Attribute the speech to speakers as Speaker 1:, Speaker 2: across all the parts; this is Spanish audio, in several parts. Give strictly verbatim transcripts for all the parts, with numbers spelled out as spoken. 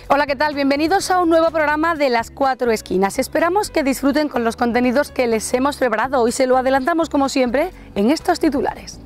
Speaker 1: Hola, ¿qué tal? Bienvenidos a un nuevo programa de Las Cuatro Esquinas. Esperamos que disfruten con los contenidos que les hemos preparado. Hoy se lo adelantamos, como siempre, en estos titulares.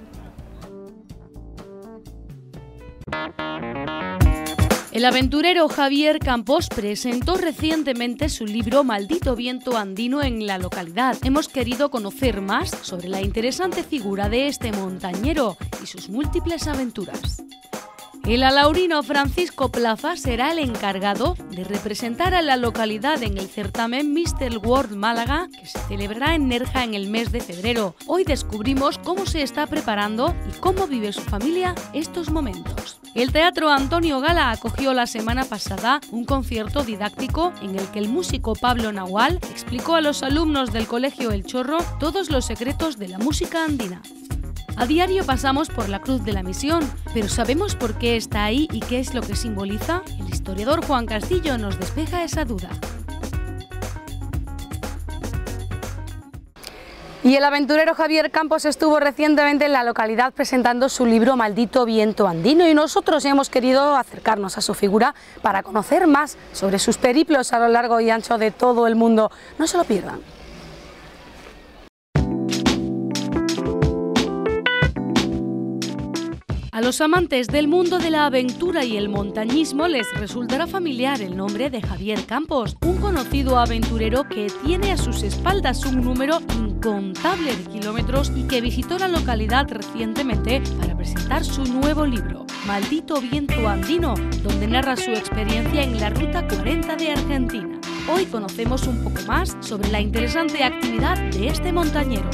Speaker 1: El aventurero Javier Campos presentó recientemente su libro Maldito Viento Andino en la localidad. Hemos querido conocer más sobre la interesante figura de este montañero y sus múltiples aventuras. El alaurino Francisco Plaza será el encargado de representar a la localidad en el certamen míster World Málaga, que se celebrará en Nerja en el mes de febrero. Hoy descubrimos cómo se está preparando y cómo vive su familia estos momentos. El Teatro Antonio Gala acogió la semana pasada un concierto didáctico en el que el músico Pablo Nahual explicó a los alumnos del Colegio El Chorro todos los secretos de la música andina. A diario pasamos por la Cruz de la Misión, pero ¿sabemos por qué está ahí y qué es lo que simboliza? El historiador Juan Castillo nos despeja esa duda. Y el aventurero Javier Campos estuvo recientemente en la localidad presentando su libro Maldito Viento Andino y nosotros hemos querido acercarnos a su figura para conocer más sobre sus periplos a lo largo y ancho de todo el mundo. No se lo pierdan. A los amantes del mundo de la aventura y el montañismo les resultará familiar el nombre de Javier Campos, un conocido aventurero que tiene a sus espaldas un número incontable de kilómetros y que visitó la localidad recientemente para presentar su nuevo libro, Maldito Viento Andino, donde narra su experiencia en la Ruta cuarenta de Argentina. Hoy conocemos un poco más sobre la interesante actividad de este montañero.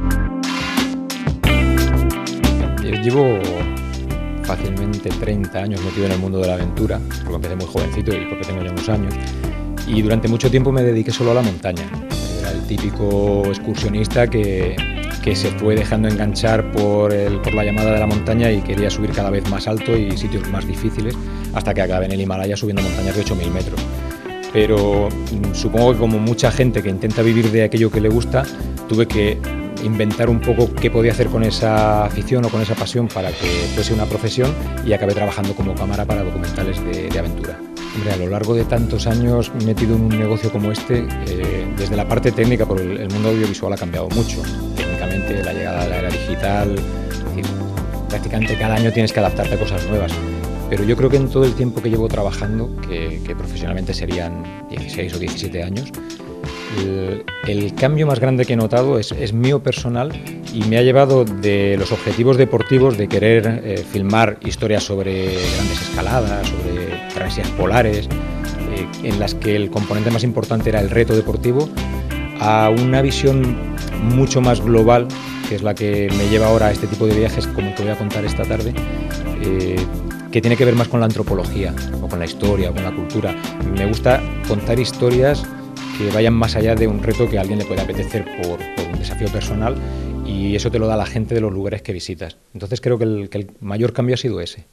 Speaker 2: Yo llevo fácilmente treinta años metido en el mundo de la aventura, porque empecé muy jovencito y porque tengo ya unos años, y durante mucho tiempo me dediqué solo a la montaña. Era el típico excursionista que, que se fue dejando enganchar por, el, por la llamada de la montaña y quería subir cada vez más alto y sitios más difíciles, hasta que acabé en el Himalaya subiendo montañas de ocho mil metros. Pero supongo que como mucha gente que intenta vivir de aquello que le gusta, tuve que inventar un poco qué podía hacer con esa afición o con esa pasión para que fuese una profesión y acabé trabajando como cámara para documentales de, de aventura. Hombre, a lo largo de tantos años metido en un negocio como este, eh, desde la parte técnica, porque el, el mundo audiovisual ha cambiado mucho. Técnicamente, la llegada de la era digital, es decir, prácticamente cada año tienes que adaptarte a cosas nuevas. Pero yo creo que en todo el tiempo que llevo trabajando, que, que profesionalmente serían dieciséis o diecisiete años, El, el cambio más grande que he notado es, es mío personal y me ha llevado de los objetivos deportivos de querer eh, filmar historias sobre grandes escaladas, sobre travesías polares, eh, en las que el componente más importante era el reto deportivo, a una visión mucho más global, que es la que me lleva ahora a este tipo de viajes como te voy a contar esta tarde, eh, que tiene que ver más con la antropología o con la historia o con la cultura. Me gusta contar historias que vayan más allá de un reto que a alguien le puede apetecer por, por un desafío personal, y eso te lo da la gente de los lugares que visitas. Entonces creo que el, que el mayor cambio ha sido ese.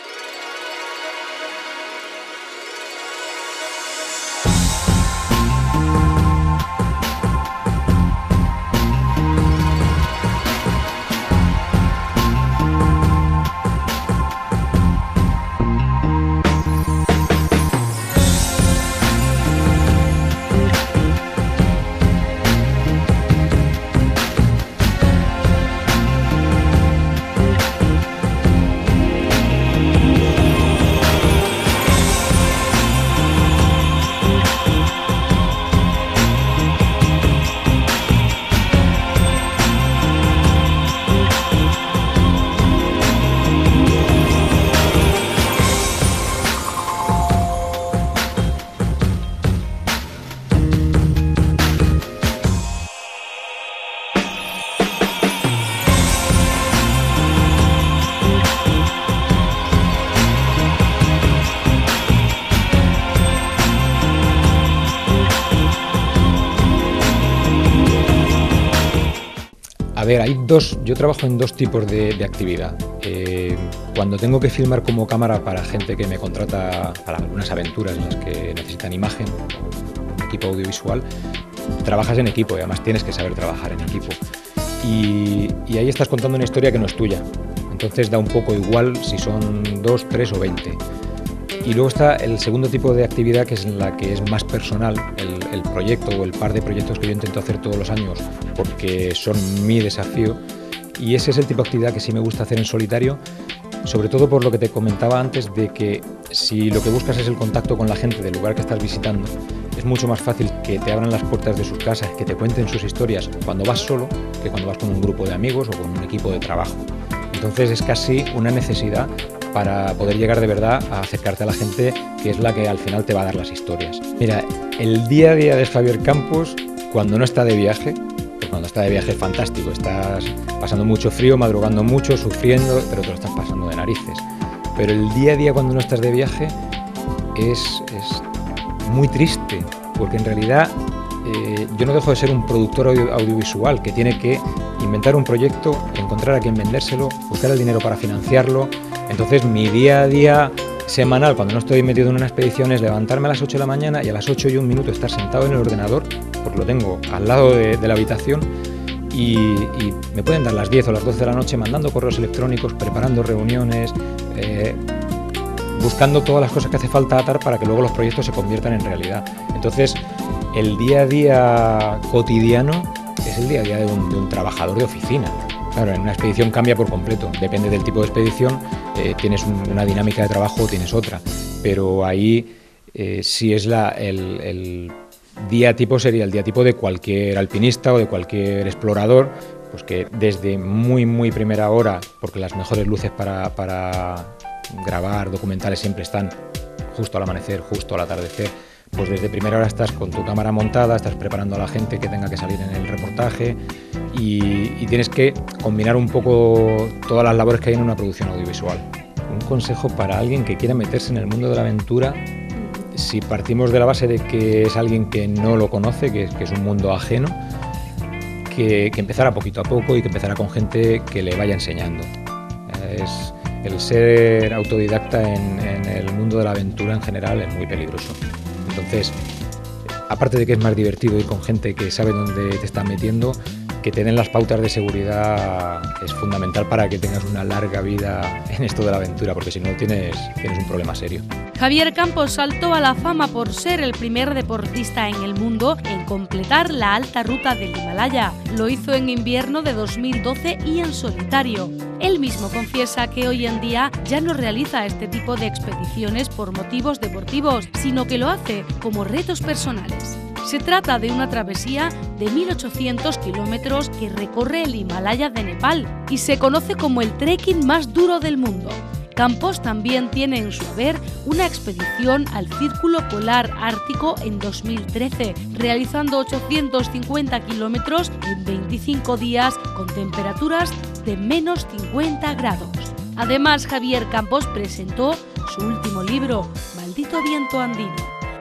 Speaker 2: A ver, hay dos, yo trabajo en dos tipos de, de actividad. Eh, cuando tengo que filmar como cámara para gente que me contrata para algunas aventuras en las que necesitan imagen, un equipo audiovisual, trabajas en equipo y además tienes que saber trabajar en equipo. Y, y ahí estás contando una historia que no es tuya. Entonces da un poco igual si son dos, tres o veinte. Y luego está el segundo tipo de actividad, que es la que es más personal, el, el proyecto o el par de proyectos que yo intento hacer todos los años porque son mi desafío, y ese es el tipo de actividad que sí me gusta hacer en solitario, sobre todo por lo que te comentaba antes de que si lo que buscas es el contacto con la gente del lugar que estás visitando, es mucho más fácil que te abran las puertas de sus casas, que te cuenten sus historias cuando vas solo que cuando vas con un grupo de amigos o con un equipo de trabajo. Entonces es casi una necesidad para poder llegar de verdad a acercarte a la gente, que es la que al final te va a dar las historias. Mira, el día a día de Javier Campos, cuando no está de viaje, pues cuando está de viaje es fantástico, estás pasando mucho frío, madrugando mucho, sufriendo, pero te lo estás pasando de narices. Pero el día a día cuando no estás de viaje es, es muy triste, porque en realidad eh, yo no dejo de ser un productor audio, audiovisual que tiene que inventar un proyecto, encontrar a quien vendérselo, buscar el dinero para financiarlo. Entonces mi día a día semanal, cuando no estoy metido en una expedición, es levantarme a las ocho de la mañana y a las ocho y un minuto estar sentado en el ordenador, porque lo tengo al lado de, de la habitación, y, y me pueden dar las diez o las doce de la noche mandando correos electrónicos, preparando reuniones, eh, buscando todas las cosas que hace falta atar para que luego los proyectos se conviertan en realidad. Entonces el día a día cotidiano es el día a día de un, de un trabajador de oficina. Claro, en una expedición cambia por completo, depende del tipo de expedición, eh, tienes un, una dinámica de trabajo o tienes otra, pero ahí eh, sí es la, el, el día tipo, sería el día tipo de cualquier alpinista o de cualquier explorador, pues que desde muy muy primera hora, porque las mejores luces para, para grabar documentales siempre están justo al amanecer, justo al atardecer, pues desde primera hora estás con tu cámara montada, estás preparando a la gente que tenga que salir en el reportaje y, y tienes que combinar un poco todas las labores que hay en una producción audiovisual. Un consejo para alguien que quiera meterse en el mundo de la aventura, si partimos de la base de que es alguien que no lo conoce, que, que es un mundo ajeno, que, que empezara poquito a poco y que empezara con gente que le vaya enseñando. Es, el ser autodidacta en, en el mundo de la aventura en general es muy peligroso. Entonces, aparte de que es más divertido ir con gente que sabe dónde te están metiendo, que te den las pautas de seguridad es fundamental para que tengas una larga vida en esto de la aventura, porque si no tienes, tienes un problema serio.
Speaker 1: Javier Campos saltó a la fama por ser el primer deportista en el mundo en completar la alta ruta del Himalaya. Lo hizo en invierno de dos mil doce y en solitario. Él mismo confiesa que hoy en día ya no realiza este tipo de expediciones por motivos deportivos, sino que lo hace como retos personales. Se trata de una travesía de mil ochocientos kilómetros que recorre el Himalaya de Nepal y se conoce como el trekking más duro del mundo. Campos también tiene en su haber una expedición al Círculo Polar Ártico en dos mil trece, realizando ochocientos cincuenta kilómetros en veinticinco días con temperaturas de menos cincuenta grados. Además, Javier Campos presentó su último libro, Maldito Viento Andino.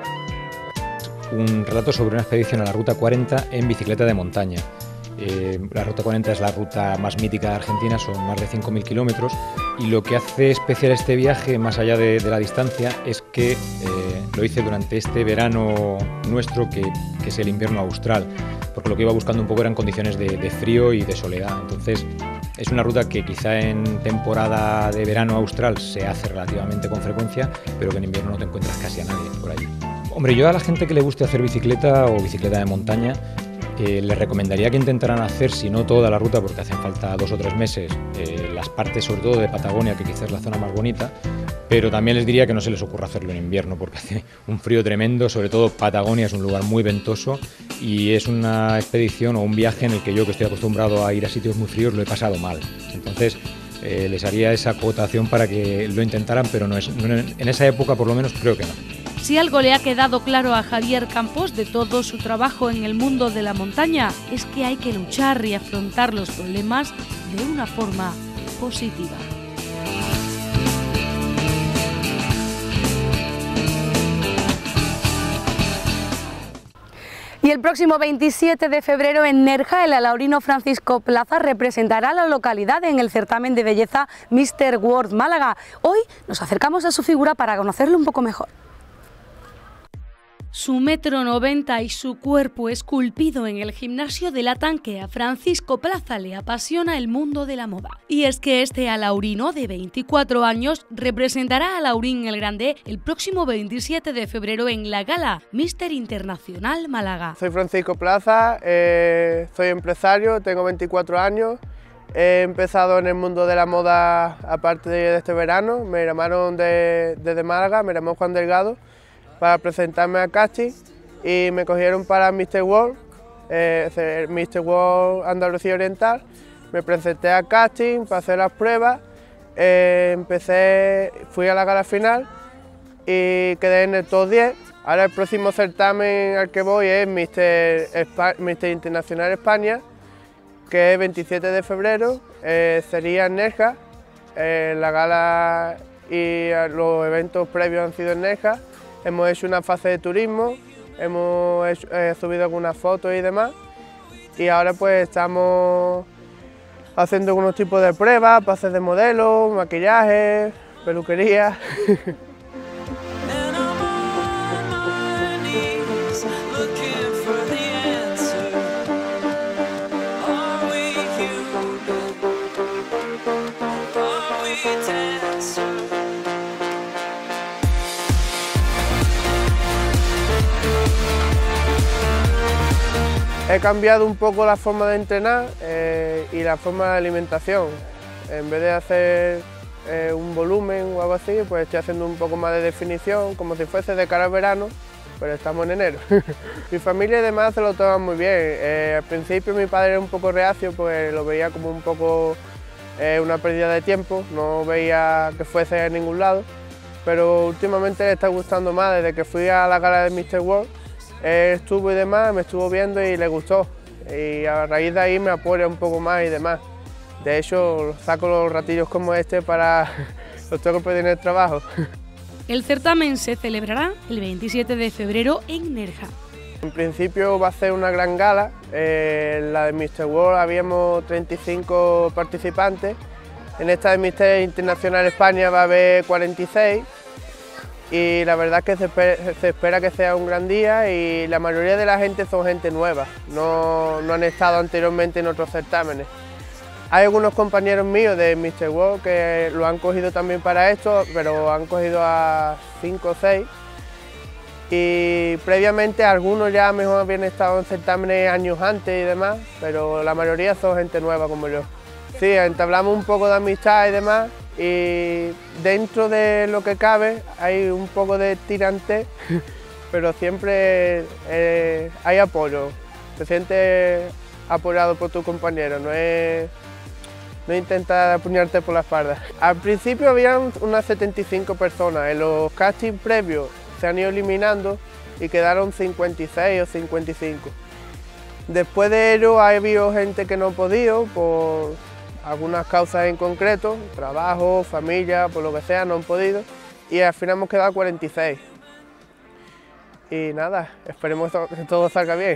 Speaker 2: Un relato sobre una expedición a la Ruta cuarenta en bicicleta de montaña. Eh, la Ruta cuarenta es la ruta más mítica de Argentina, son más de cinco mil kilómetros, y lo que hace especial este viaje, más allá de, de la distancia, es que eh, lo hice durante este verano nuestro, que, que es el invierno austral, porque lo que iba buscando un poco eran condiciones de, de frío y de soledad. Entonces es una ruta que quizá en temporada de verano austral se hace relativamente con frecuencia, pero que en invierno no te encuentras casi a nadie por allí. Hombre, yo a la gente que le guste hacer bicicleta o bicicleta de montaña, Eh, les recomendaría que intentaran hacer, si no toda la ruta, porque hacen falta dos o tres meses, eh, las partes sobre todo de Patagonia, que quizás es la zona más bonita, pero también les diría que no se les ocurra hacerlo en invierno, porque hace un frío tremendo, sobre todo Patagonia es un lugar muy ventoso y es una expedición o un viaje en el que yo, que estoy acostumbrado a ir a sitios muy fríos, lo he pasado mal. Entonces eh, les haría esa acotación para que lo intentaran, pero no es, no, en esa época por lo menos creo que no.
Speaker 1: Si algo le ha quedado claro a Javier Campos de todo su trabajo en el mundo de la montaña, es que hay que luchar y afrontar los problemas de una forma positiva.
Speaker 3: Y el próximo veintisiete de febrero en Nerja, el alaurino Francisco Plaza representará a la localidad en el certamen de belleza míster World Málaga. Hoy nos acercamos a su figura para conocerlo un poco mejor.
Speaker 1: Su metro noventa y su cuerpo esculpido en el gimnasio delatan que a Francisco Plaza le apasiona el mundo de la moda. Y es que este alaurino de veinticuatro años representará a Alaurín el Grande el próximo veintisiete de febrero en la gala míster Internacional Málaga.
Speaker 4: Soy Francisco Plaza, eh, soy empresario, tengo veinticuatro años. He empezado en el mundo de la moda a partir de este verano. Me llamaron de, desde Málaga, me llamó Juan Delgado para presentarme al casting y me cogieron para míster World, eh, míster World Andalucía Oriental. Me presenté al casting, pasé las pruebas, eh, empecé, fui a la gala final y quedé en el top diez. Ahora el próximo certamen al que voy es míster míster Internacional España, que es veintisiete de febrero, eh, sería en Nerja. Eh, la gala y los eventos previos han sido en Nerja. Hemos hecho una fase de turismo, hemos hecho, eh, subido algunas fotos y demás, y ahora pues estamos haciendo algunos tipos de pruebas, pases de modelo, maquillaje, peluquería. He cambiado un poco la forma de entrenar eh, y la forma de alimentación. En vez de hacer eh, un volumen o algo así, pues estoy haciendo un poco más de definición, como si fuese de cara al verano, pero estamos en enero. Mi familia y demás se lo toman muy bien. Eh, al principio mi padre era un poco reacio, pues lo veía como un poco eh, una pérdida de tiempo, no veía que fuese a ningún lado, pero últimamente le está gustando más. Desde que fui a la gala de míster World, Él estuvo y demás, me estuvo viendo y le gustó, y a raíz de ahí me apoya un poco más y demás. De hecho, saco los ratillos como este para los tengo que pedir en el trabajo.
Speaker 1: El certamen se celebrará el veintisiete de febrero en Nerja.
Speaker 4: En principio va a ser una gran gala. Eh, en la de míster World habíamos treinta y cinco participantes, en esta de míster Internacional España va a haber cuarenta y seis. Y la verdad es que se espera, se espera que sea un gran día, y la mayoría de la gente son gente nueva, no, no han estado anteriormente en otros certámenes. Hay algunos compañeros míos de míster World que lo han cogido también para esto, pero han cogido a cinco o seis. Y previamente algunos ya mejor habían estado en certámenes años antes y demás, pero la mayoría son gente nueva como yo. Sí, entablamos un poco de amistad y demás, y dentro de lo que cabe hay un poco de tirante, pero siempre eh, hay apoyo, te sientes apoyado por tu compañero, no es, no intenta apuñarte por la espalda. Al principio habían unas setenta y cinco personas, en los castings previos se han ido eliminando y quedaron cincuenta y seis o cincuenta y cinco. Después de ello ha habido gente que no ha podido por algunas causas en concreto, trabajo, familia, por lo que sea, no han podido, y al final hemos quedado cuarenta y seis. Y nada, esperemos que todo salga bien.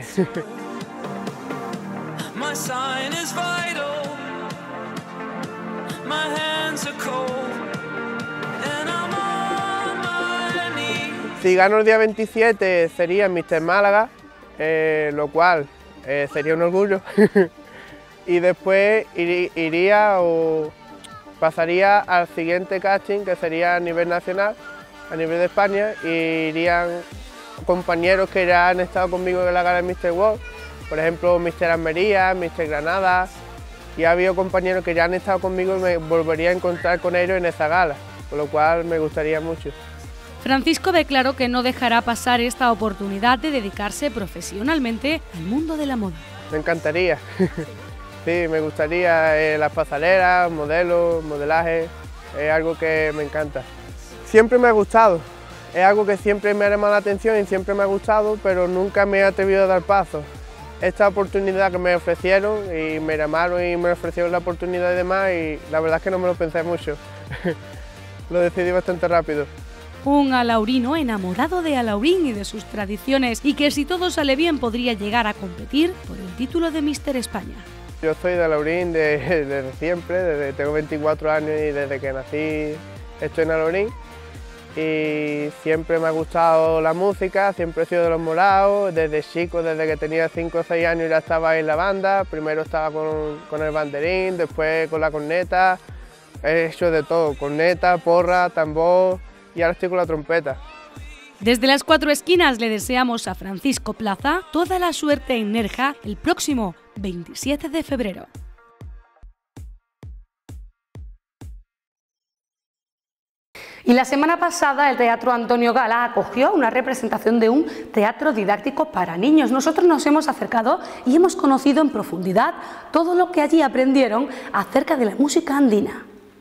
Speaker 4: Si gano el día veintisiete sería míster Málaga, eh, lo cual eh, sería un orgullo. Y después iría o pasaría al siguiente casting, que sería a nivel nacional, a nivel de España, y irían compañeros que ya han estado conmigo en la gala de míster World, por ejemplo míster Almería, míster Granada, y ha habido compañeros que ya han estado conmigo y me volvería a encontrar con ellos en esa gala, por lo cual me gustaría mucho.
Speaker 1: Francisco declaró que no dejará pasar esta oportunidad de dedicarse profesionalmente al mundo de la moda.
Speaker 4: Me encantaría. Sí, me gustaría eh, las pasarelas, modelos, modelaje, es algo que me encanta. Siempre me ha gustado, es algo que siempre me ha llamado la atención y siempre me ha gustado, pero nunca me he atrevido a dar pasos. Esta oportunidad que me ofrecieron, y me llamaron y me ofrecieron la oportunidad y demás, y la verdad es que no me lo pensé mucho, lo decidí bastante rápido.
Speaker 1: Un alaurino enamorado de Alaurín y de sus tradiciones, y que si todo sale bien podría llegar a competir por el título de míster España.
Speaker 4: Yo soy de Alaurín desde, desde siempre, desde, tengo veinticuatro años y desde que nací estoy en Alaurín. y siempre me ha gustado la música, siempre he sido de los morados, desde chico, desde que tenía cinco o seis años ya estaba en la banda, primero estaba con, con el banderín, después con la corneta, he hecho de todo, corneta, porra, tambor y ahora estoy con la trompeta.
Speaker 1: Desde las cuatro esquinas le deseamos a Francisco Plaza toda la suerte en Nerja el próximo veintisiete de febrero.
Speaker 3: Y la semana pasada el Teatro Antonio Gala acogió una representación de un teatro didáctico para niños. Nosotros nos hemos acercado y hemos conocido en profundidad todo lo que allí aprendieron acerca de la música andina.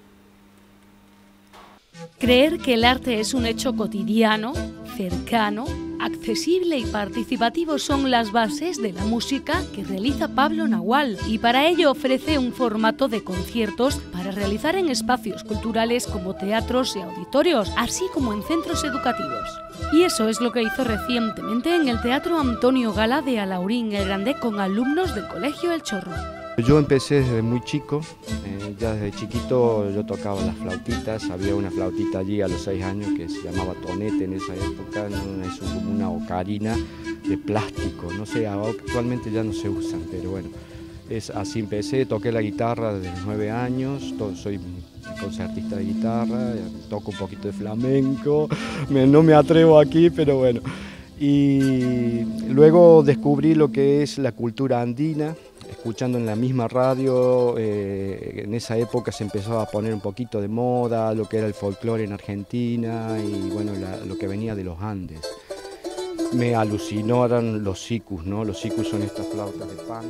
Speaker 1: Creer que el arte es un hecho cotidiano, cercano, accesible y participativo son las bases de la música que realiza Pablo Nahual, y para ello ofrece un formato de conciertos para realizar en espacios culturales como teatros y auditorios, así como en centros educativos. Y eso es lo que hizo recientemente en el Teatro Antonio Gala de Alaurín el Grande con alumnos del Colegio El Chorro.
Speaker 5: Yo empecé desde muy chico, eh, ya desde chiquito yo tocaba las flautitas, había una flautita allí a los seis años que se llamaba tonete en esa época, ¿no? Es como una ocarina de plástico, no sé, actualmente ya no se usan, pero bueno, es, así empecé, toqué la guitarra desde los nueve años, todo, soy concertista de guitarra, toco un poquito de flamenco, me, no me atrevo aquí, pero bueno. Y luego descubrí lo que es la cultura andina, escuchando en la misma radio, eh, en esa época se empezaba a poner un poquito de moda lo que era el folclore en Argentina y bueno, la, lo que venía de los Andes. Me alucinaron los sikus, ¿no? Los sikus son estas flautas de pan.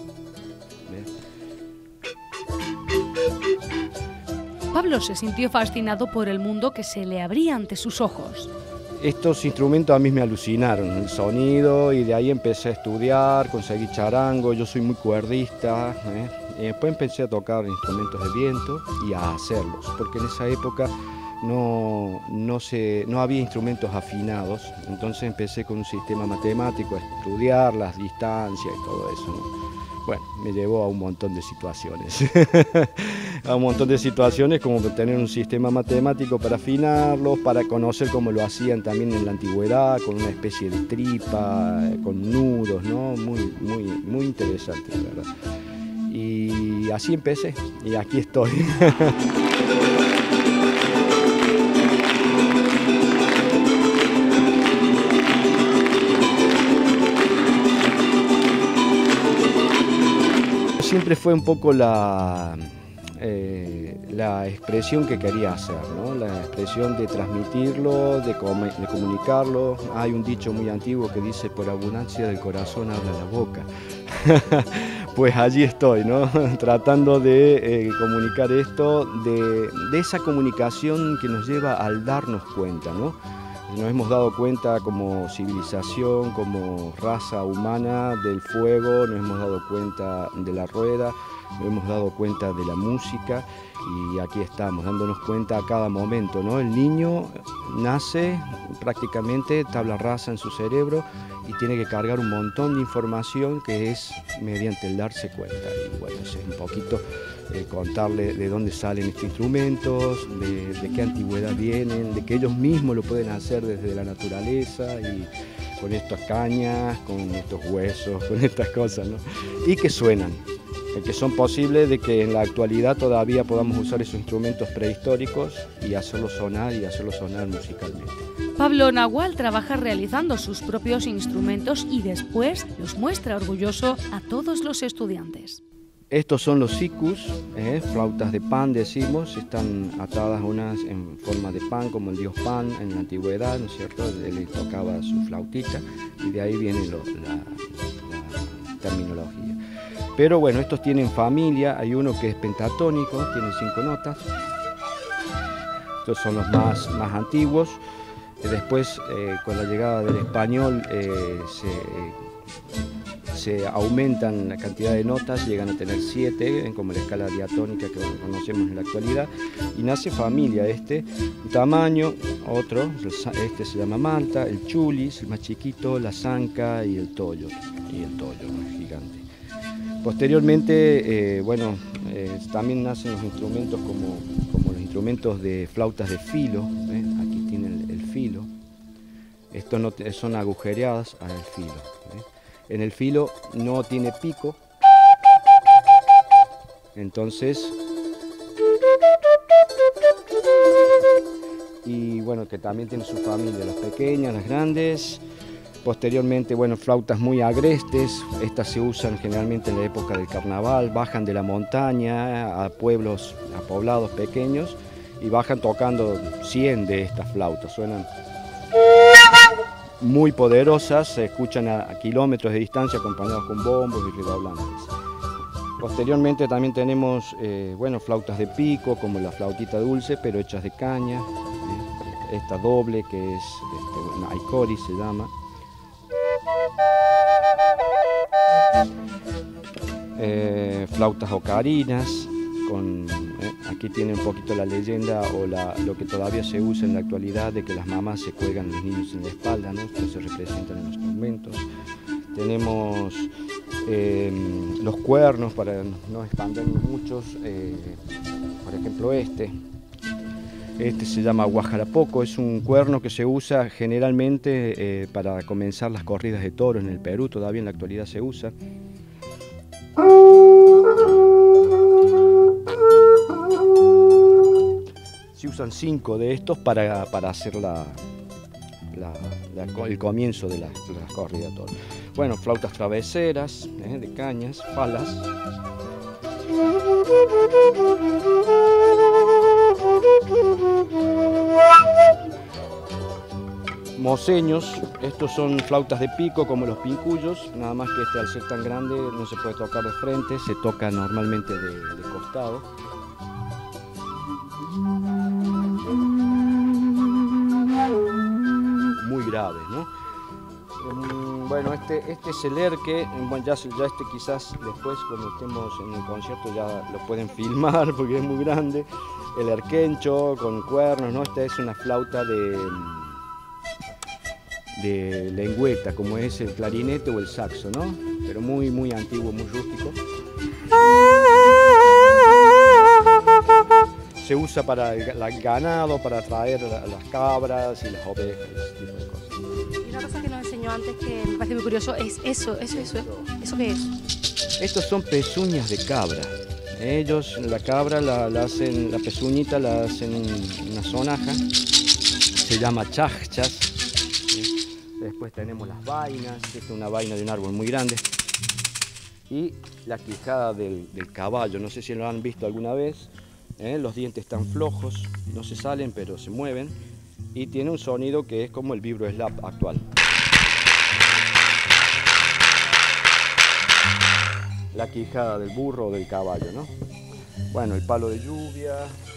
Speaker 5: ¿Ves?
Speaker 1: Pablo se sintió fascinado por el mundo que se le abría ante sus ojos.
Speaker 5: Estos instrumentos a mí me alucinaron, el sonido, y de ahí empecé a estudiar, conseguí charango, yo soy muy cuerdista, ¿eh? Y después empecé a tocar instrumentos de viento y a hacerlos, porque en esa época no, no, se, no había instrumentos afinados, entonces empecé con un sistema matemático a estudiar las distancias y todo eso, ¿no? Bueno, me llevó a un montón de situaciones, a un montón de situaciones como tener un sistema matemático para afinarlos, para conocer cómo lo hacían también en la antigüedad, con una especie de tripa, con nudos, ¿no? Muy, muy, muy interesante, la verdad. Y así empecé, y aquí estoy. Siempre fue un poco la, eh, la expresión que quería hacer, ¿no? La expresión de transmitirlo, de, com de comunicarlo. Hay un dicho muy antiguo que dice: por abundancia del corazón habla la boca. Pues allí estoy, ¿no? Tratando de eh, comunicar esto, de, de esa comunicación que nos lleva al darnos cuenta, ¿no? Nos hemos dado cuenta como civilización, como raza humana del fuego, nos hemos dado cuenta de la rueda, nos hemos dado cuenta de la música y aquí estamos, dándonos cuenta a cada momento, ¿no? El niño nace prácticamente tabla rasa en su cerebro y tiene que cargar un montón de información que es mediante el darse cuenta. Y bueno, eso es un poquito eh, contarle de dónde salen estos instrumentos, de, de qué antigüedad vienen, de que ellos mismos lo pueden hacer desde la naturaleza y con estas cañas, con estos huesos, con estas cosas, ¿no? Y que suenan, que son posibles de que en la actualidad todavía podamos usar esos instrumentos prehistóricos y hacerlos sonar y hacerlos sonar musicalmente.
Speaker 1: Pablo Nahual trabaja realizando sus propios instrumentos y después los muestra orgulloso a todos los estudiantes.
Speaker 5: Estos son los sikus, eh, flautas de pan decimos, están atadas unas en forma de pan, como el dios Pan en la antigüedad, ¿no es cierto? Él le tocaba su flautita y de ahí viene lo, la, la terminología. Pero bueno, estos tienen familia, hay uno que es pentatónico, tiene cinco notas. Estos son los más, más antiguos. Después, eh, con la llegada del español, eh, se, se aumentan la cantidad de notas, llegan a tener siete, como la escala diatónica que conocemos en la actualidad. Y nace familia este, un tamaño, otro, este se llama Malta, el chulis, el más chiquito, la zanca y el tollo, y el tollo, ¿no? Gigante. Posteriormente, eh, bueno, eh, también nacen los instrumentos como, como los instrumentos de flautas de filo, ¿eh? Aquí tienen filo. Estos no son agujereadas al filo. ¿eh? En el filo no tiene pico, entonces, y bueno, que también tiene su familia, las pequeñas, las grandes. Posteriormente, bueno, flautas muy agrestes, estas se usan generalmente en la época del carnaval, bajan de la montaña a pueblos, a poblados pequeños y bajan tocando cien de estas flautas, suenan muy poderosas, se escuchan a, a kilómetros de distancia acompañados con bombos y redoblantes. Posteriormente también tenemos eh, bueno, flautas de pico, como la flautita dulce, pero hechas de caña, eh, esta doble que es este, una aikori se llama. Eh, flautas ocarinas, con, eh, aquí tiene un poquito la leyenda o la, lo que todavía se usa en la actualidad de que las mamás se cuelgan los niños en la espalda, ¿no? Esto se representa en los instrumentos. Tenemos eh, los cuernos, para no expandirnos muchos, eh, por ejemplo este. Este se llama guajarapoco, es un cuerno que se usa generalmente eh, para comenzar las corridas de toros en el Perú, todavía en la actualidad se usa. Se usan cinco de estos para, para hacer la, la, la, el comienzo de las la corridas de toros. Bueno, flautas traveseras, eh, de cañas, palas. Moceños, estos son flautas de pico como los pincuyos, nada más que este al ser tan grande no se puede tocar de frente, se toca normalmente de, de costado. Muy graves, ¿no? Bueno, este, este es el erque, bueno, ya, ya este quizás después cuando estemos en el concierto ya lo pueden filmar porque es muy grande. El erquencho con cuernos, ¿no? Esta es una flauta de, de lengüeta, como es el clarinete o el saxo, ¿no? Pero muy, muy antiguo, muy rústico. Se usa para el, el ganado, para atraer a las cabras y las ovejas, ese tipo de cosas.
Speaker 3: Y una cosa que nos enseñó antes que me parece muy curioso es eso, eso, eso, ¿eso qué es?
Speaker 5: Estos son pezuñas de cabra. Ellos, la cabra, la, la hacen, la pezuñita la hacen en una sonaja, se llama chachas. Después tenemos las vainas, esta es una vaina de un árbol muy grande. Y la quijada del, del caballo, no sé si lo han visto alguna vez. ¿Eh? Los dientes están flojos, no se salen pero se mueven y tiene un sonido que es como el vibro slap actual. La quijada del burro o del caballo, ¿no? Bueno, el palo de lluvia,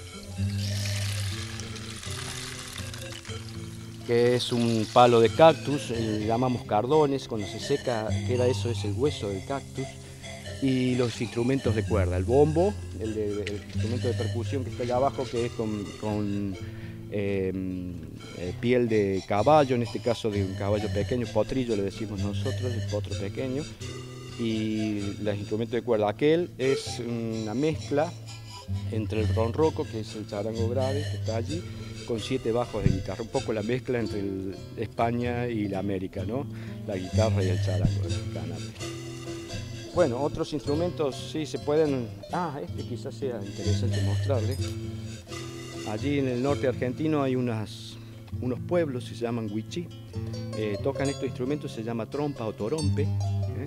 Speaker 5: que es un palo de cactus, le llamamos cardones, cuando se seca queda eso, es el hueso del cactus. Y los instrumentos de cuerda, el bombo, el, de, el instrumento de percusión que está allá abajo, que es con, con eh, eh, piel de caballo, en este caso de un caballo pequeño, potrillo le decimos nosotros, el potro pequeño, y los instrumentos de cuerda. Aquel es una mezcla entre el ronroco, que es el charango grave que está allí, con siete bajos de guitarra, un poco la mezcla entre el España y la América, ¿no? La guitarra y el charango, el canate. Bueno, otros instrumentos sí se pueden... Ah, este quizás sea interesante mostrarle. Allí en el norte argentino hay unas, unos pueblos que se llaman huichí. Eh, tocan estos instrumentos, se llama trompa o torompe. ¿eh?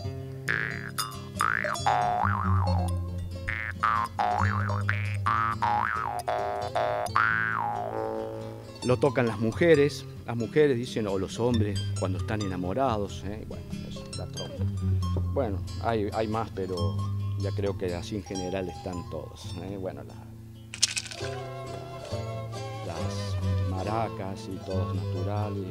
Speaker 5: Lo tocan las mujeres, las mujeres dicen, o los hombres cuando están enamorados. ¿eh? Bueno, eso, la trompa. Bueno, hay, hay más, pero ya creo que así en general están todos. ¿eh? Bueno, la, las maracas y todos naturales.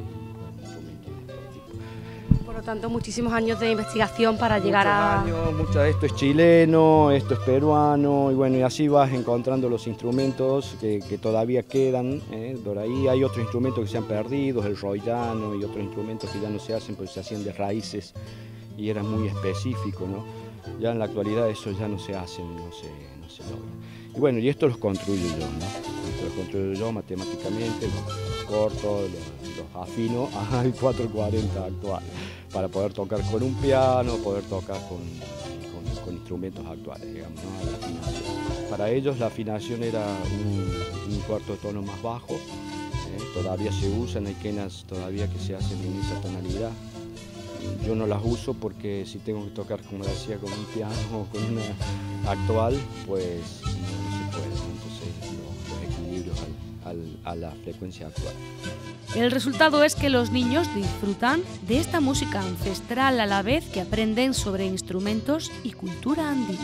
Speaker 3: Por lo tanto, muchísimos años de investigación para
Speaker 5: Muchos
Speaker 3: llegar a...
Speaker 5: años, mucho, esto es chileno, esto es peruano, y bueno, y así vas encontrando los instrumentos que, que todavía quedan. ¿eh? Por ahí hay otros instrumentos que se han perdido, el rollano y otros instrumentos que ya no se hacen porque se hacían de raíces y era muy específico, ¿no? Ya en la actualidad eso ya no se hace, no se, no se logra. Y bueno, y esto los construyo yo, ¿no? Esto los controlo yo matemáticamente, los corto, los, los afino al cuatro cuarenta actual, para poder tocar con un piano, poder tocar con, con, con instrumentos actuales, digamos, ¿no? La afinación. Para ellos la afinación era un, un cuarto tono más bajo, ¿eh? Todavía se usan, hay quenas todavía que se hacen en esa tonalidad. Yo no las uso porque si tengo que tocar, como decía, con un piano o con una actual, pues no, no se puede, entonces los, los equilibrios al, al, a la frecuencia actual.
Speaker 1: El resultado es que los niños disfrutan de esta música ancestral a la vez que aprenden sobre instrumentos y cultura andina.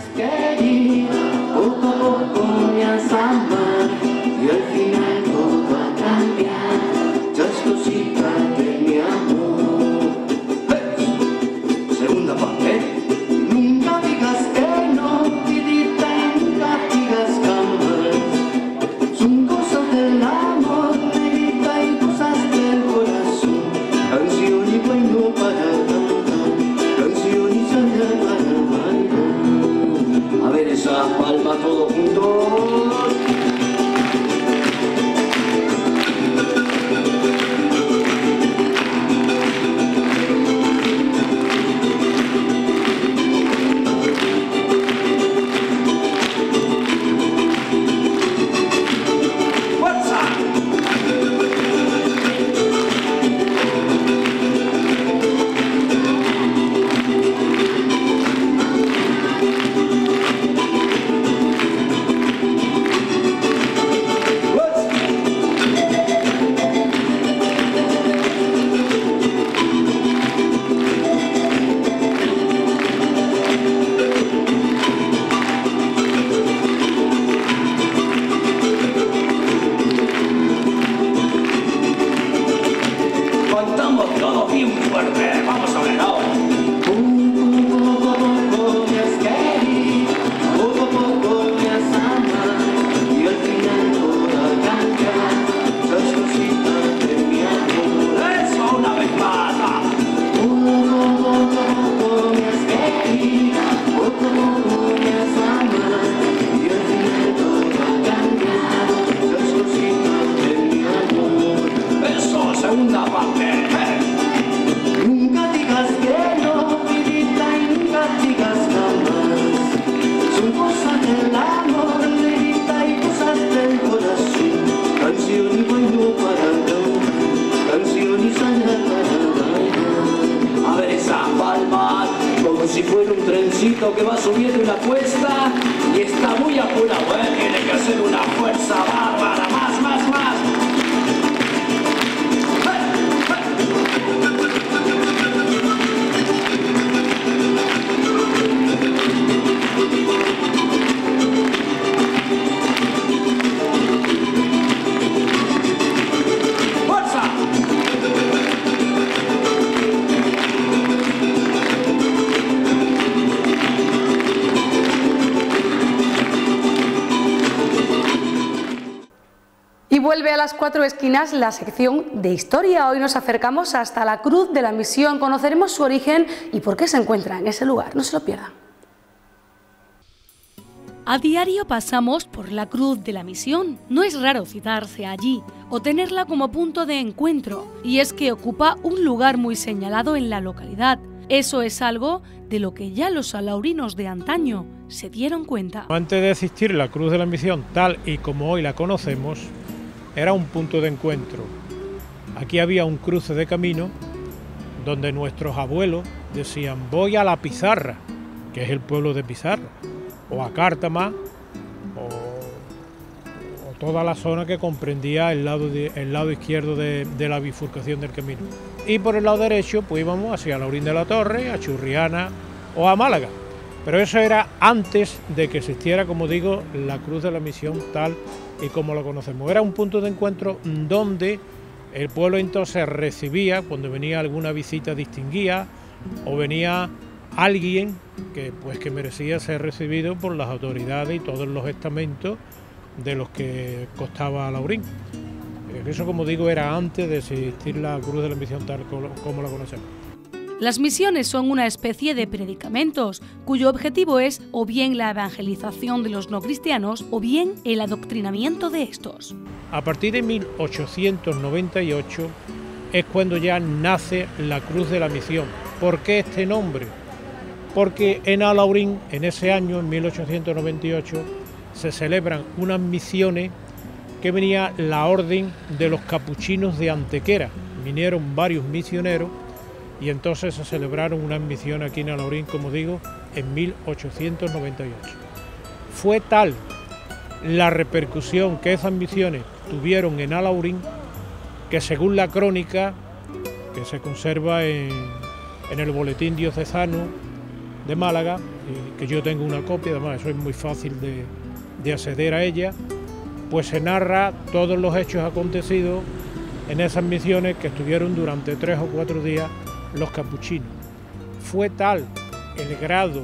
Speaker 6: Poco a poco me has amado y al final todo va a cambiar, ya es cosita de mi amor. Hey. Segunda parte. Nunca digas que no, vidita, nunca digas jamás. Son cosas del amor, vidita, y cosas del corazón. Canción y bailo para cantar, canción y sangre para bailar. A ver esa palma todos juntos. Que va subiendo una cuesta y está muy apurado, ¿eh? Tiene que hacer una fuerza bárbara, más, más, más.
Speaker 3: Vuelve a las cuatro esquinas la sección de historia. Hoy nos acercamos hasta la Cruz de la Misión, conoceremos su origen y por qué se encuentra en ese lugar. No se lo pierdan.
Speaker 1: A diario pasamos por la Cruz de la Misión. No es raro citarse allí o tenerla como punto de encuentro, y es que ocupa un lugar muy señalado en la localidad. Eso es algo de lo que ya los alaurinos de antaño se dieron cuenta.
Speaker 7: Antes de existir la Cruz de la Misión tal y como hoy la conocemos, era un punto de encuentro. Aquí había un cruce de camino donde nuestros abuelos decían: voy a la Pizarra, que es el pueblo de Pizarra, o a Cártama, o, o toda la zona que comprendía el lado, de, el lado izquierdo de, de la bifurcación del camino. Y por el lado derecho pues íbamos hacia Laurín de la Torre, a Churriana o a Málaga. Pero eso era antes de que existiera, como digo, la Cruz de la Misión tal y como lo conocemos. Era un punto de encuentro donde el pueblo entonces recibía, cuando venía alguna visita distinguida o venía alguien que, pues, que merecía ser recibido por las autoridades y todos los estamentos de los que constaba Laurín. Eso, como digo, era antes de existir la Cruz de la Misión tal como la conocemos.
Speaker 1: Las misiones son una especie de predicamentos, cuyo objetivo es o bien la evangelización de los no cristianos o bien el adoctrinamiento de estos.
Speaker 7: A partir de mil ochocientos noventa y ocho es cuando ya nace la Cruz de la Misión. ¿Por qué este nombre? Porque en Alhaurín, en ese año, en mil ochocientos noventa y ocho, se celebran unas misiones que venía la Orden de los Capuchinos de Antequera. Vinieron varios misioneros y entonces se celebraron unas misiones aquí en Alhaurín, como digo, en mil ochocientos noventa y ocho. Fue tal la repercusión que esas misiones tuvieron en Alhaurín que, según la crónica que se conserva en, en el Boletín Diocesano de Málaga, que yo tengo una copia, además eso es muy fácil de, de acceder a ella, pues se narra todos los hechos acontecidos en esas misiones que estuvieron durante tres o cuatro días los capuchinos. Fue tal el grado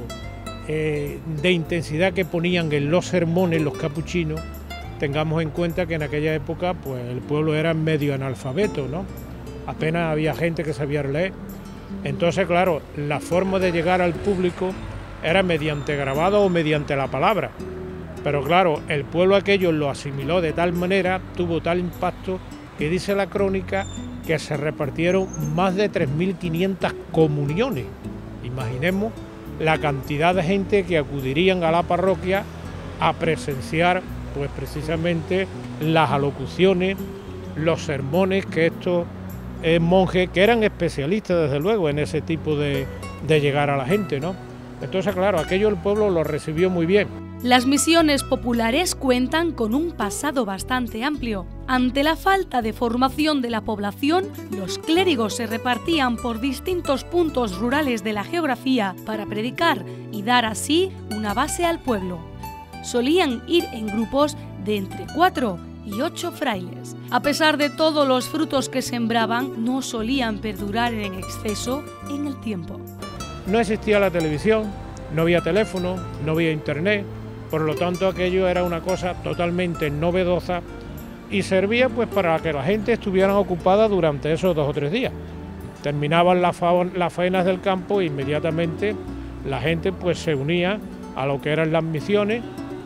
Speaker 7: eh, de intensidad que ponían en los sermones los capuchinos, tengamos en cuenta que en aquella época pues el pueblo era medio analfabeto, ¿no? Apenas había gente que sabía leer. Entonces, claro, la forma de llegar al público era mediante grabado o mediante la palabra. Pero claro, el pueblo aquello lo asimiló de tal manera, tuvo tal impacto, que dice la crónica que se repartieron más de tres mil quinientas comuniones. Imaginemos la cantidad de gente que acudirían a la parroquia a presenciar pues precisamente las alocuciones, los sermones que estos eh, monjes, que eran especialistas desde luego en ese tipo de, de llegar a la gente, ¿no? Entonces, claro, aquello el pueblo lo recibió muy bien.
Speaker 1: Las misiones populares cuentan con un pasado bastante amplio. Ante la falta de formación de la población, los clérigos se repartían por distintos puntos rurales de la geografía para predicar y dar así una base al pueblo. Solían ir en grupos de entre cuatro y ocho frailes. A pesar de todos los frutos que sembraban, no solían perdurar en exceso en el tiempo.
Speaker 7: No existía la televisión, no había teléfono, no había internet. Por lo tanto, aquello era una cosa totalmente novedosa y servía pues para que la gente estuviera ocupada durante esos dos o tres días. Terminaban las, fa las faenas del campo e inmediatamente la gente pues se unía a lo que eran las misiones,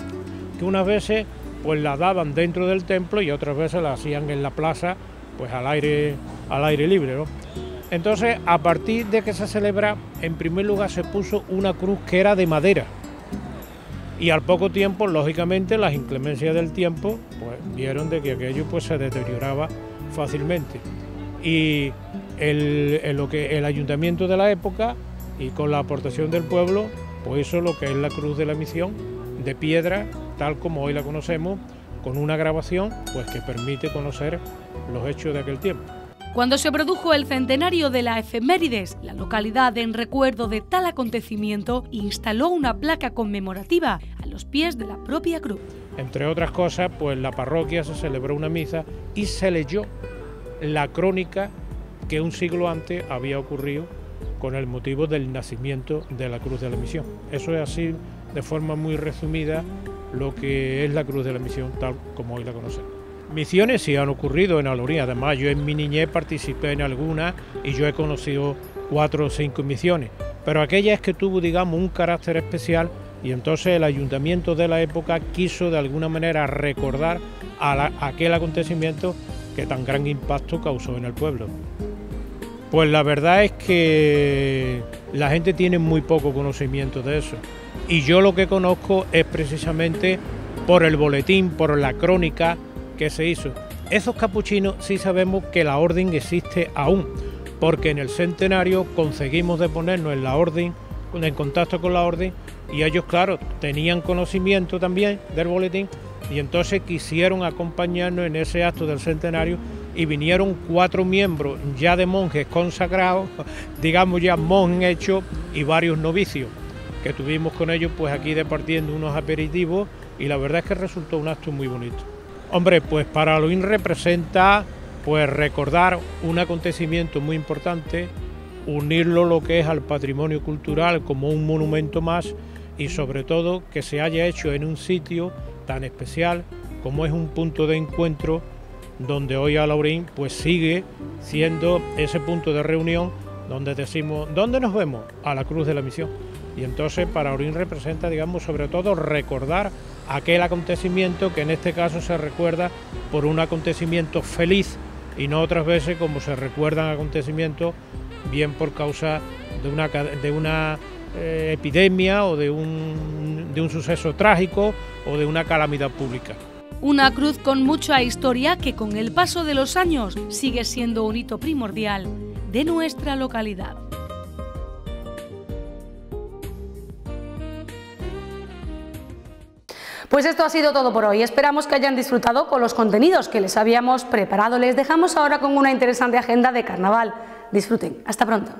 Speaker 7: que unas veces pues las daban dentro del templo y otras veces las hacían en la plaza, pues al aire, al aire libre, ¿no? Entonces, a partir de que se celebra, en primer lugar se puso una cruz que era de madera. Y al poco tiempo, lógicamente, las inclemencias del tiempo pues, vieron de que aquello pues, se deterioraba fácilmente. Y el, el, lo que, el ayuntamiento de la época, y con la aportación del pueblo, pues hizo lo que es la Cruz de la Misión, de piedra, tal como hoy la conocemos, con una grabación pues, que permite conocer los hechos de aquel tiempo.
Speaker 1: Cuando se produjo el centenario de la efemérides, la localidad, en recuerdo de tal acontecimiento, instaló una placa conmemorativa a los pies de la propia cruz.
Speaker 7: Entre otras cosas, pues la parroquia se celebró una misa y se leyó la crónica que un siglo antes había ocurrido con el motivo del nacimiento de la Cruz de la Misión. Eso es así, de forma muy resumida, lo que es la Cruz de la Misión, tal como hoy la conocemos. Misiones sí han ocurrido en Alhaurín, además yo en mi niñez participé en algunas y yo he conocido cuatro o cinco misiones, pero aquella es que tuvo, digamos, un carácter especial y entonces el ayuntamiento de la época quiso de alguna manera recordar a la, a aquel acontecimiento que tan gran impacto causó en el pueblo. Pues la verdad es que la gente tiene muy poco conocimiento de eso y yo lo que conozco es precisamente por el boletín, por la crónica que se hizo. Esos capuchinos sí sabemos que la orden existe aún, porque en el centenario conseguimos de ponernos en la orden, en contacto con la orden, y ellos, claro, tenían conocimiento también del boletín, y entonces quisieron acompañarnos en ese acto del centenario, y vinieron cuatro miembros ya de monjes consagrados, digamos ya monjes hechos, y varios novicios, que tuvimos con ellos pues aquí departiendo unos aperitivos, y la verdad es que resultó un acto muy bonito. Hombre, pues para Alhaurín representa pues recordar un acontecimiento muy importante, unirlo lo que es al patrimonio cultural como un monumento más y sobre todo que se haya hecho en un sitio tan especial como es un punto de encuentro donde hoy Alhaurín pues sigue siendo ese punto de reunión donde decimos, ¿dónde nos vemos? A la Cruz de la Misión. Y entonces para Orín representa, digamos, sobre todo recordar aquel acontecimiento que en este caso se recuerda por un acontecimiento feliz y no otras veces como se recuerdan acontecimientos bien por causa de una, de una eh, epidemia o de un, de un suceso trágico o de una calamidad pública.
Speaker 1: Una cruz con mucha historia que con el paso de los años sigue siendo un hito primordial de nuestra localidad.
Speaker 3: Pues esto ha sido todo por hoy. Esperamos que hayan disfrutado con los contenidos que les habíamos preparado. Les dejamos ahora con una interesante agenda de carnaval. Disfruten. Hasta pronto.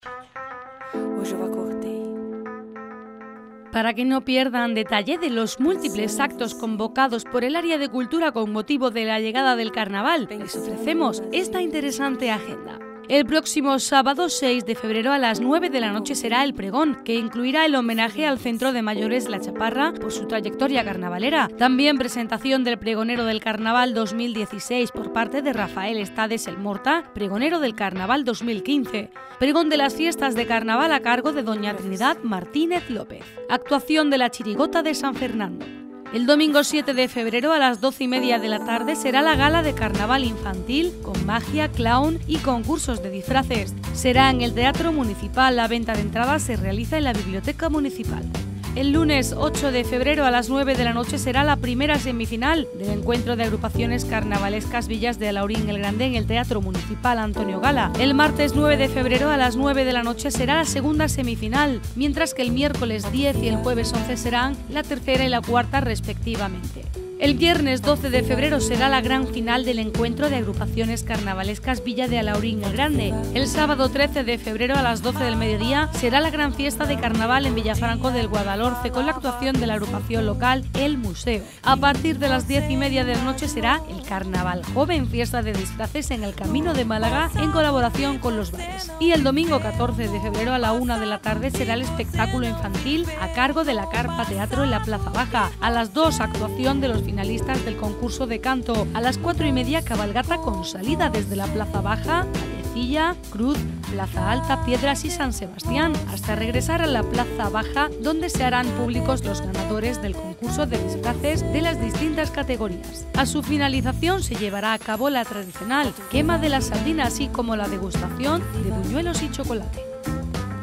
Speaker 1: Para que no pierdan detalle de los múltiples actos convocados por el área de cultura con motivo de la llegada del carnaval, les ofrecemos esta interesante agenda. El próximo sábado seis de febrero a las nueve de la noche será el pregón, que incluirá el homenaje al Centro de Mayores La Chaparra por su trayectoria carnavalera. También presentación del pregonero del Carnaval dos mil dieciséis por parte de Rafael Estades el Morta, pregonero del Carnaval dos mil quince. Pregón de las fiestas de carnaval a cargo de doña Trinidad Martínez López. Actuación de la Chirigota de San Fernando. El domingo siete de febrero a las doce y media de la tarde será la gala de carnaval infantil con magia, clown y concursos de disfraces. Será en el Teatro Municipal. La venta de entradas se realiza en la Biblioteca Municipal. El lunes ocho de febrero a las nueve de la noche será la primera semifinal del encuentro de agrupaciones carnavalescas Villas de Alaurín el Grande en el Teatro Municipal Antonio Gala. El martes nueve de febrero a las nueve de la noche será la segunda semifinal, mientras que el miércoles diez y el jueves once serán la tercera y la cuarta respectivamente. El viernes doce de febrero será la gran final del encuentro de agrupaciones carnavalescas Villa de Alaurín el Grande. El sábado trece de febrero a las doce del mediodía será la gran fiesta de carnaval en Villafranco del Guadalhorce con la actuación de la agrupación local El Museo. A partir de las diez y media de la noche será el Carnaval Joven, fiesta de disfraces en el Camino de Málaga en colaboración con los bares. Y el domingo catorce de febrero a la una de la tarde será el espectáculo infantil a cargo de la Carpa Teatro en la Plaza Baja. A las dos actuación de los finalistas del concurso de canto. A las cuatro y media cabalgata con salida desde la Plaza Baja, Vallecilla, Cruz, Plaza Alta, Piedras y San Sebastián, hasta regresar a la Plaza Baja, donde se harán públicos los ganadores del concurso de disfraces de las distintas categorías. A su finalización se llevará a cabo la tradicional quema de la sardina, así como la degustación de buñuelos y chocolate.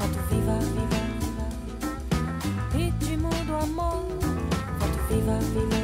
Speaker 8: Viva, viva, ritmo do amor, viva, viva.